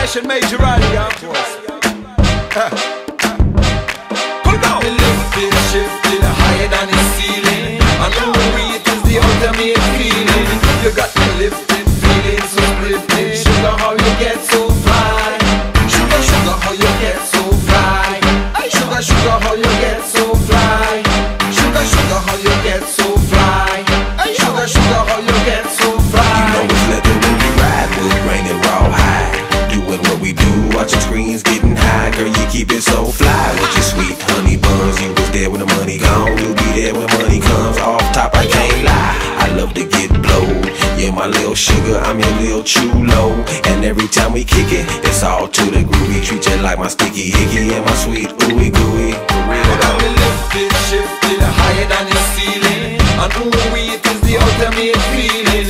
Session Major Radio. Pull down. We lifted, shifted higher than the ceiling, and ooh, it is the ultimate feeling. You got me lifted, feeling so lifted. Sugar, how you get so fly? Sugar, sugar, how you get so fly? Sugar, sugar, how you get so fly? Sugar, sugar, how you get so fly? Sugar, sugar, how you get so fly? You know it's leather when we ride, wood grain and raw high. Doing what we do, watching screens getting high. Girl, you keep it so fly with your sweet honey buns. You was there when the money gone, you'll be there when money comes. Off top, I can't lie, I love to get blowed. Yeah, my little sugar, I'm your little chulo. And every time we kick it, it's all to the groovy. Treat you like my sticky hickey and my sweet ooey gooey. Now we lifted, shifted higher than the ceiling, and ooh, it is the ultimate feeling.